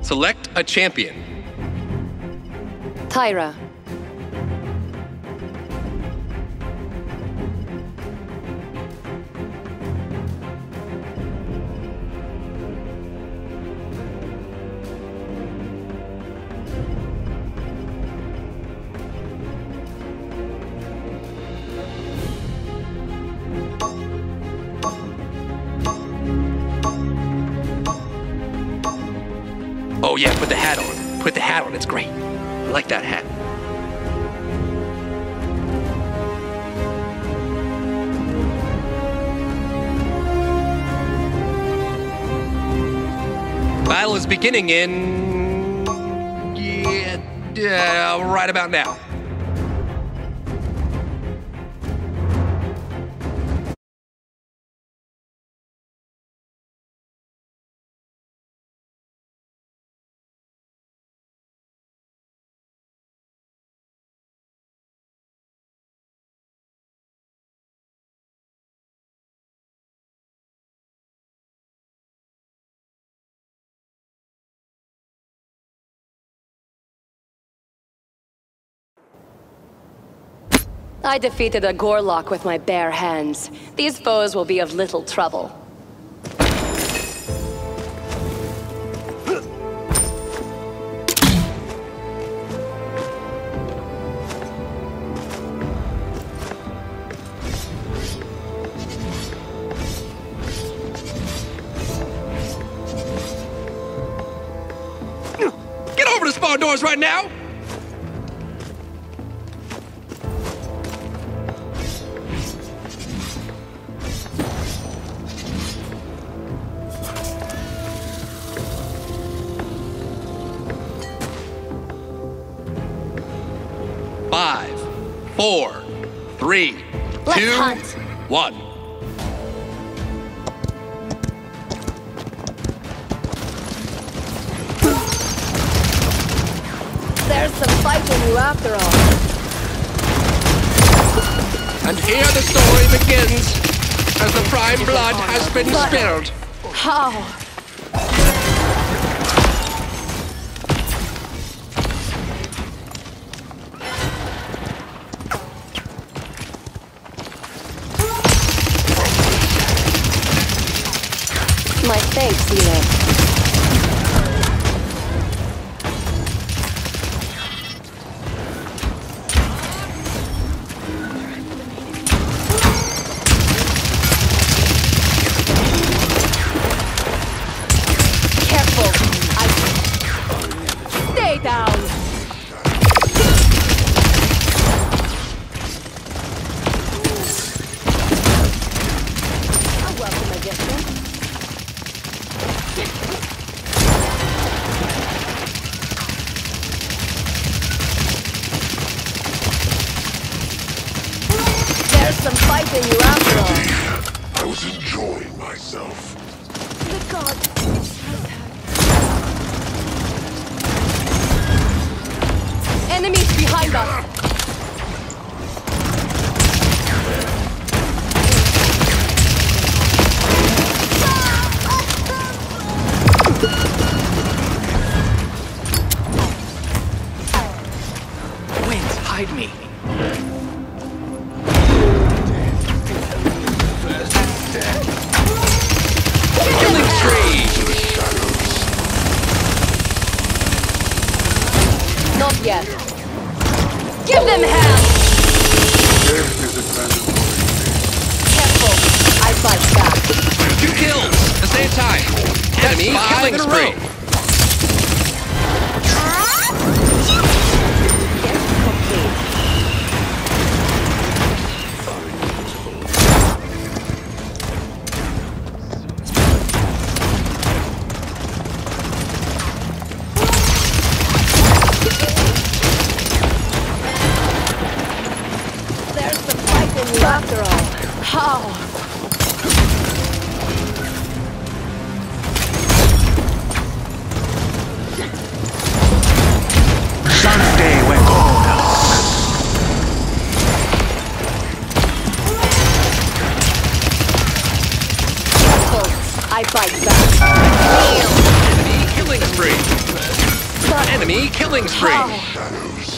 Select a champion. Tyra. Oh yeah, put the hat on. Put the hat on, it's great. I like that hat. Battle is beginning in... yeah, right about now. I defeated a Gorlock with my bare hands. These foes will be of little trouble. Get over the spawn doors right now! Five, 4, 3, 2, Let's hunt. 1. There's some fight in you after all. And here the story begins, as the prime blood has been spilled. How? My thanks, Nina. Stay down! I welcome a gift. There's some fight in you after all. I was enjoying myself. The gods. Enemies behind us! Winds, hide me. Killing spree! Not yet. Give them hell! Death is a mandatory Careful, I fight back. 2 kills at the same time. Enemy killing spree. Get complete. There's the fight in you after all. How? Someday we're gonna. Careful, I fight back. Enemy killing spree. Enemy killing spree. Shadows.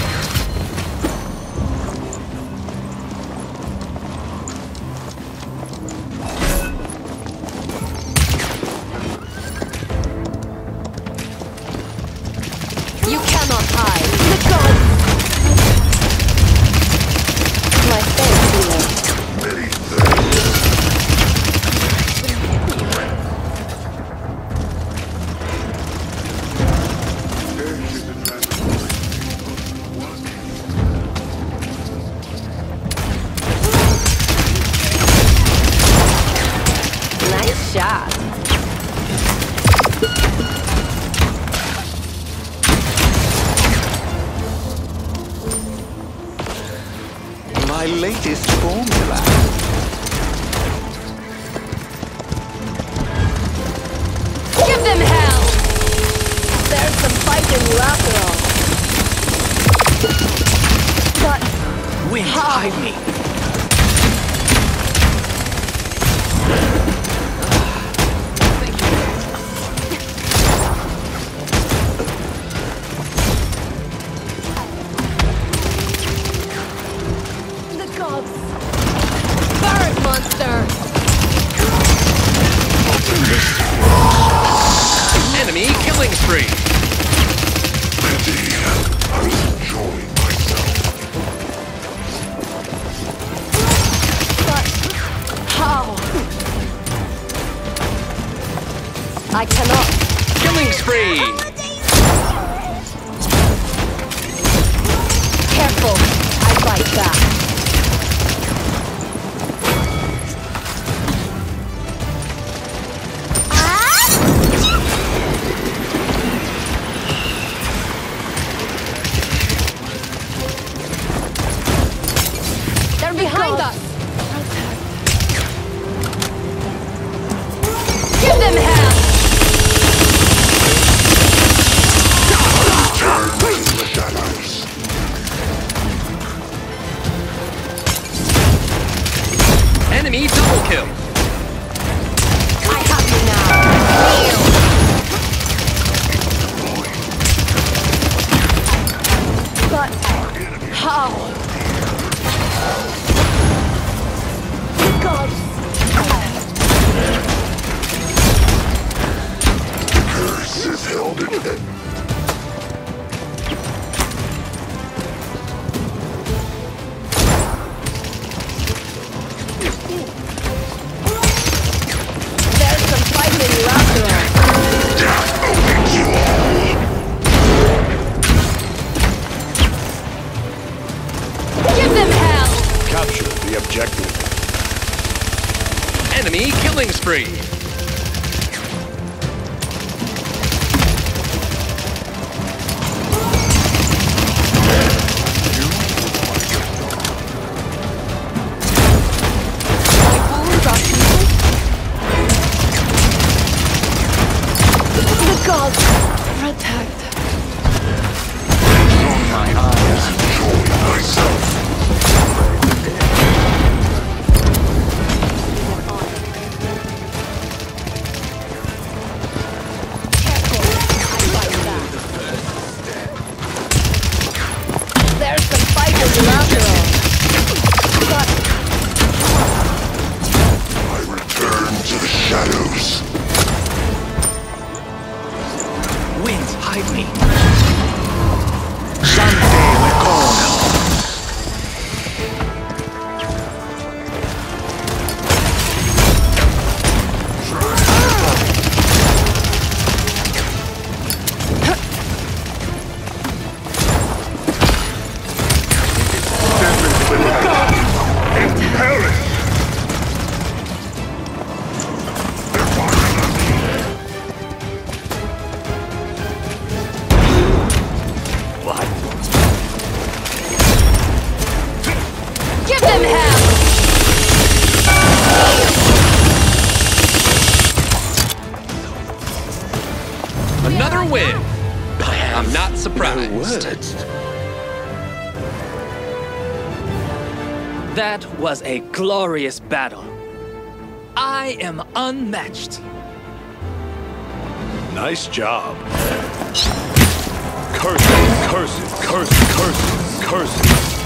You cannot hide. The gods! My thanks, healer. Many thanks. Nice shot. My latest formula. Give them hell! There's some fight in you after all. But Wind, how? hide me. The gods! Bird monster! Enemy killing spree. Pity. I was enjoying myself. But how? I cannot. Killing spree. Careful. I fight back. They're behind us. Give them hell. Turn to the shadows. Enemy double kill. I have you now. But how? God. Curse is held in it. There's some fight in you after all. Death awaits you all. Give them hell. Capture the objective. Enemy killing spree. My wounds are healed. The gods protect. On my eyes. Enjoying myself. There's some fight in you after all. But I return to the shadows. Wind, hide me. Someday we're gone. Perish! give them hell. Another win. I'm not surprised. That was a glorious battle. I am unmatched. Nice job. Curses, curses, curses, curses, curses.